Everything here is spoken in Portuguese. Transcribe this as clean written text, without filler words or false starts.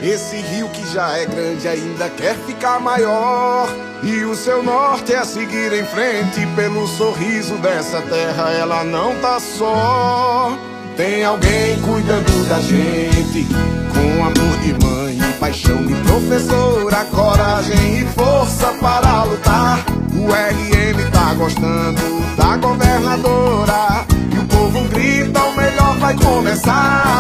Esse rio que já é grande ainda quer ficar maior, e o seu norte é seguir em frente. Pelo sorriso dessa terra ela não tá só. Tem alguém cuidando da gente, com amor de mãe e paixão de professora, coragem e força para lutar. O RM tá gostando da governadora, e o povo grita, o melhor vai começar.